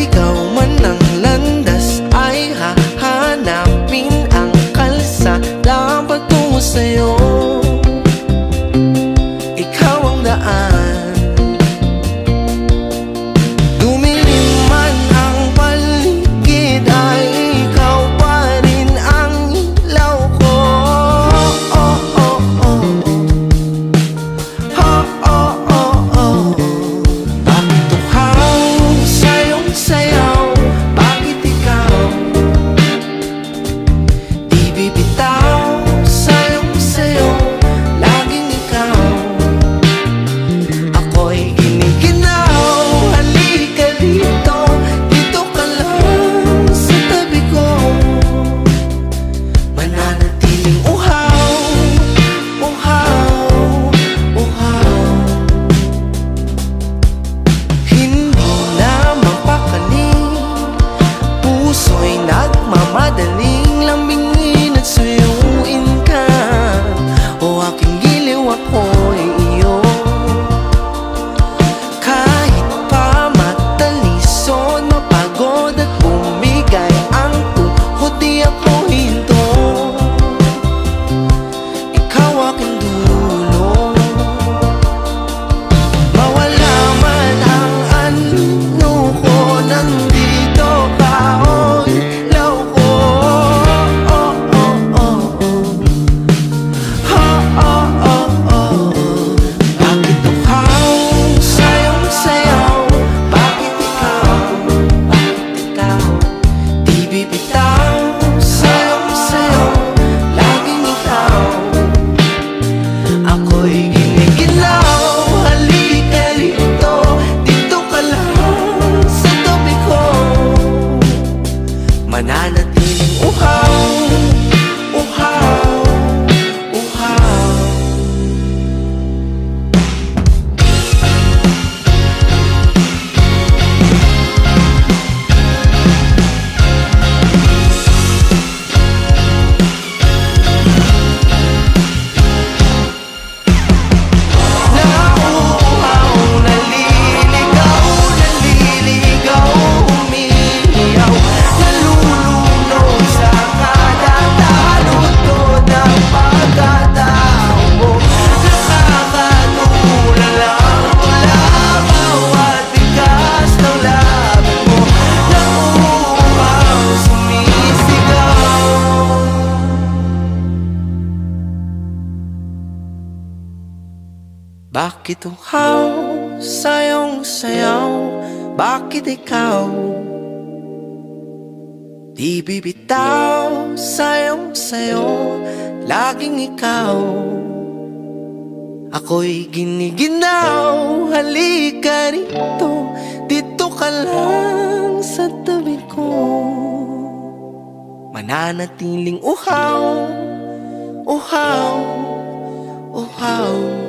ikaw man ang landas, ay hahanapin ang kalsada patungo sa'yo. Ikaw ang daan, dumilim man ang paligid, ay ikaw pa rin ang ilaw ko. Oh, oh, oh, oh. Oh, oh, oh, oh. Bakit uhaw sa'yong sayaw? Bakit ikaw di bibitaw sa'yong sayo? Laging ikaw, ako'y giniginaw. Halika rito, dito ka lang sa tabi ko. Mananatiling uhaw, uhaw, uhaw. Hindi na mapakaling, puso'y nagmamadaling lambingin at suyuin ka. O aking giliw, ako'y iyo. Kahit pa matalisod, mapagod at bumigay ang tuhod, di ako hinto. Ikaw aking dulo, mawala man ang ano ko, nandito ka, o ilaw ko. Oh, oh, oh, oh. Oh, oh, oh, oh. Bakit uhaw sa'yong sayaw? Bakit ikaw di bibitaw sa'yong sayo? Laging ikaw, ako'y giniginaw. Halika rito, dito ka lang sa tabi ko. Mananatiling uhaw, uhaw, uhaw. Nauuhaw, naliligaw, naliligaw, umiiyaw, nalulunod sa kada talutod ng pagkatao mo. Nakakatulala mula bawat bigas ng labi mo. Nauuhaw, sumisigaw. Bakit uhaw sa'yong sayaw? Bakit ikaw di bibitaw sa'yong sayo? Laging ikaw, ako'y giniginaw. Halika rito, dito ka lang sa tabi ko. Mananatiling uhaw, uhaw, uhaw.